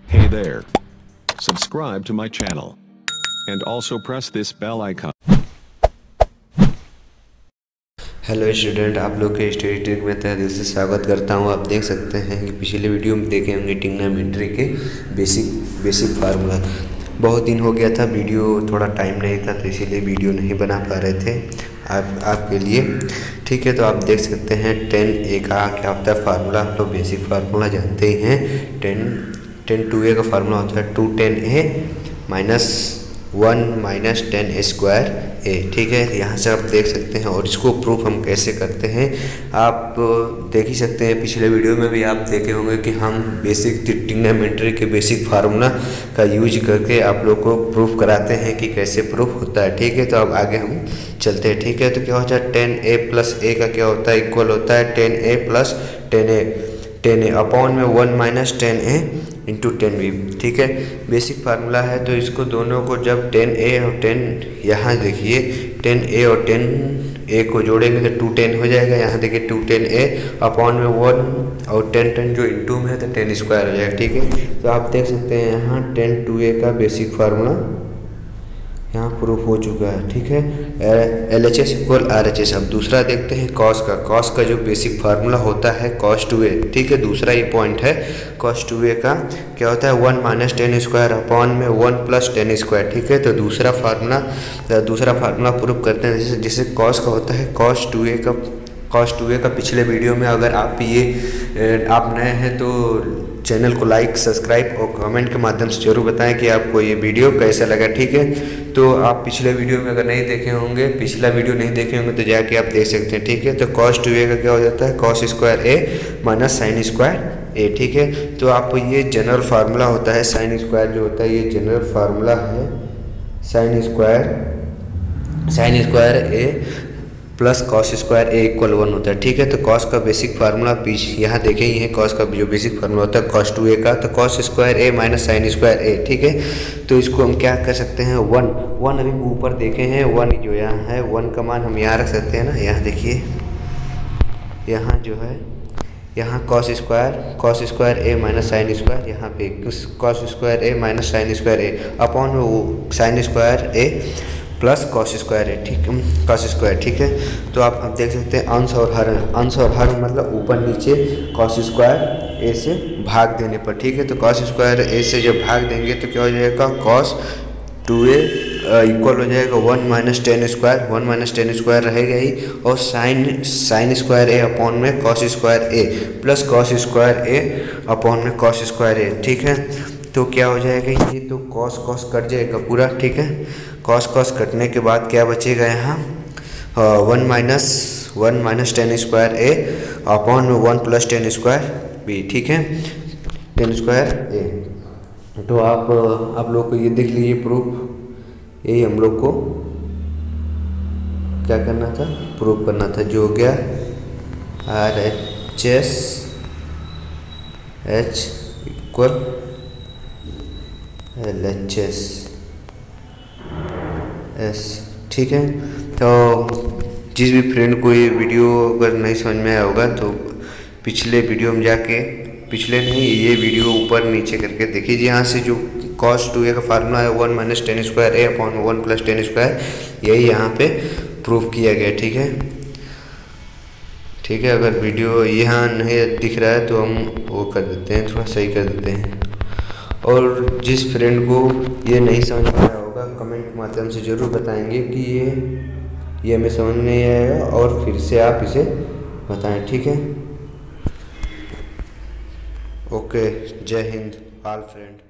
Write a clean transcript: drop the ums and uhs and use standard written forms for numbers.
Hey there. Subscribe to my channel. And also press this bell icon. Hello student, आप लोग के study trick में तहे दिल से स्वागत करता हूं। आप देख सकते हैं कि पिछले वीडियो में देखे होंगे ट्रिग्नोमेट्री के बेसिक फार्मूला। बहुत दिन हो गया था, वीडियो थोड़ा टाइम नहीं था तो इसीलिए वीडियो नहीं बना पा रहे थे आपके लिए। ठीक है, तो आप देख सकते हैं 10a का क्या होता है फार्मूला। आप लोग बेसिक फार्मूला जानते ही हैं। 2a का फार्मूला होता है 210a minus 1 minus 10a square a। ठीक है, यहाँ से आप देख सकते हैं। और इसको प्रूफ हम कैसे करते हैं आप देख ही सकते हैं। पिछले वीडियो में भी आप देखे होंगे कि हम बेसिक ट्रिग्नोमेट्री के बेसिक फार्मूला का यूज करके आप लोग को प्रूफ कराते हैं कि कैसे प्रूफ होता है। ठीक है, तो अब आगे हम चलते हैं। ठीक है, तो क्या होता है 10a प्लस a का क्या होता है, इक्वल होता है 10a प्लस 10a अपॉन में 1 माइनस 10a इंटू 10b। ठीक है, बेसिक फार्मूला है। तो इसको दोनों को जब 10a और 10 यहाँ देखिए 10a और 10a को जोड़ेंगे तो 210 हो जाएगा। यहाँ देखिए 210a अपॉन में 1 और 10 जो इंटू में है तो 10 स्क्वायर हो जाएगा। ठीक है, तो आप देख सकते हैं यहाँ 10 का बेसिक फार्मूला यहाँ प्रूफ हो चुका है। ठीक है, LHS इक्वल RHS। अब दूसरा देखते हैं कॉस का जो बेसिक फार्मूला होता है cos 2a। ठीक है, दूसरा ये पॉइंट है cos 2a का क्या होता है 1 माइनस 10 स्क्वायर अपॉन में 1 प्लस 10 स्क्वायर। ठीक है, तो दूसरा फार्मूला प्रूफ करते हैं। जैसे कॉस का होता है cos 2a का पिछले वीडियो में, अगर आप नए हैं तो चैनल को लाइक सब्सक्राइब और कमेंट के माध्यम से जरूर बताएं कि आपको ये वीडियो कैसा लगा। ठीक है, तो आप पिछले वीडियो में अगर पिछला वीडियो नहीं देखे होंगे तो जाके आप देख सकते हैं। ठीक है, तो cos 2a का क्या हो जाता है cos square a minus sine square a। ठीक है, तो आप ये जनरल फार्मूला होता है साइन स्क्वायर जो होता है, ये जनरल फार्मूला है sine square a plus cos square A equal 1 होता है। ठीक है, तो कॉस का बेसिक फार्मूला यहाँ देखे ही है। कॉस का जो बेसिक फार्मूला होता है cos 2a का, तो cos square A minus sine square A. ठीक है, तो इसको हम क्या कर सकते हैं 1 अभी ऊपर देखे हैं 1 जो यहाँ है 1 का मान हम यहाँ रख सकते हैं ना। यहाँ देखिए यहाँ जो है यहाँ cos square A minus sine square, यहाँ पे cos square A minus sine square A upon वो sine square A plus cos square है। ठीक है, cos स्क्वायर। ठीक है, तो आप देख सकते हैं अंश और हर मतलब ऊपर नीचे cos स्क्वायर ए से भाग देने पर। ठीक है, तो cos स्क्वायर ए से जब भाग देंगे तो क्या हो जाएगा cos 2a इक्वल हो जाएगा 1 माइनस 10 स्क्वायर रहेगा ही, और साइन स्क्वायर ए अपॉन में cos square A plus cos square A upon में cos स्क्वायर ए। ठीक है, तो क्या हो जाएगा ये तो cos कट जाएगा पूरा। ठीक है, cos कटने के बाद क्या बचेगा यहाँ 1 माइनस 10 स्क्वायर ए अपॉन में 1 प्लस 10 स्क्वायर बी। ठीक है, 10 स्क्वायर ए। तो आप लोग को ये देख लीजिए प्रूफ, यही हम लोग को क्या करना था प्रूफ करना था, जो हो गया RHS H equal LHS S। ठीक है, तो जिस भी फ्रेंड को ये वीडियो अगर नहीं समझ में आया होगा तो पिछले वीडियो में जाके ये वीडियो ऊपर नीचे करके देखिए। यहाँ से जो cos 2a का फार्मूला है 1 minus 10 square A upon 1 plus 10 square, यही यहाँ पे प्रूफ किया गया। ठीक है, अगर वीडियो यहाँ नहीं दिख रहा है तो हम वो कर देते हैं, थोड़ा सही कर देते हैं। और जिस फ्रेंड को ये नहीं समझ में आया होगा कमेंट के माध्यम से ज़रूर बताएंगे कि ये हमें समझ नहीं आएगा, और फिर से आप इसे बताएं। ठीक है, ओके, जय हिंद ऑल फ्रेंड।